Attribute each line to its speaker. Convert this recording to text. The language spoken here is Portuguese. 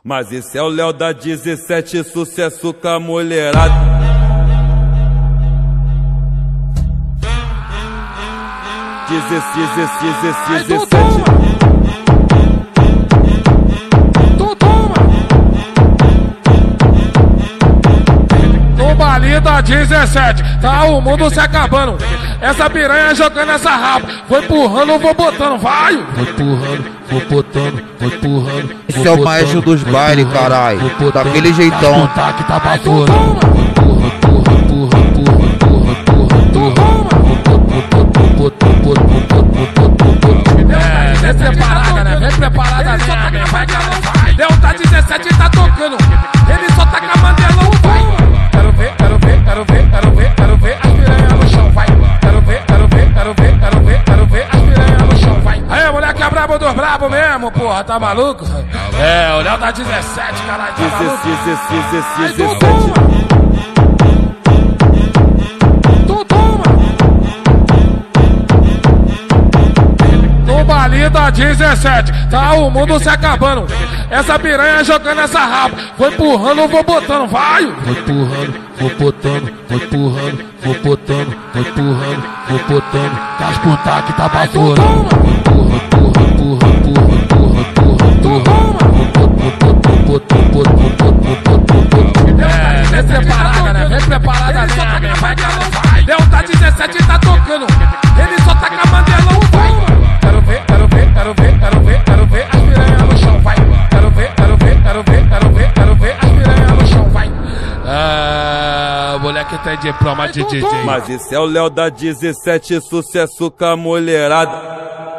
Speaker 1: Mas esse é o Léo da 17, sucesso com a mulherada.
Speaker 2: No baile da 17, tá o mundo se acabando. Essa piranha jogando essa rapa, vou empurrando, vou botando, vai!
Speaker 3: Vou empurrando, vou botando, vou empurrando.
Speaker 4: Esse é o maestro dos bailes, caralho. Daquele jeitão.
Speaker 3: Tá que tá pra fora.
Speaker 2: Vem preparada, né? Vem preparada, né? Vai que ela vai. Léo da 17 tá tocando. Ele só tá com a mandela, vai. Quero ver, quero ver, quero ver, quero ver, quero ver as piranhas no chão, vai. Quero ver, quero ver, quero ver, quero ver, quero ver as piranhas no chão, vai. Aí, moleque é brabo dos brabo mesmo, porra, tá maluco? É, o Léo da 17, caralho, tá maluco?
Speaker 1: 17.
Speaker 2: No baile da 17, tá o mundo se acabando. Essa piranha jogando essa rapa, vou empurrando, vou botando, vai!
Speaker 3: Vou empurrando, vou botando, vou empurrando, vou botando, vou empurrando, vou botando. Casputar que tá pra fora. Empurra, empurra, empurra, empurra, empurra,
Speaker 2: vem preparada, né? Vem preparada, né? Vai que ela vai. Léo da 17 tá tocando. Ele só tá com a mandela, vai. Quero ver, quero ver, quero ver, quero ver, quero ver as piranhas no chão, vai. Quero ver, quero ver, quero ver, quero ver, quero ver as piranhas no chão, vai. Ah, moleque tem diploma de DJ.
Speaker 1: Mas esse é o Léo da 17, sucesso com a mulherada.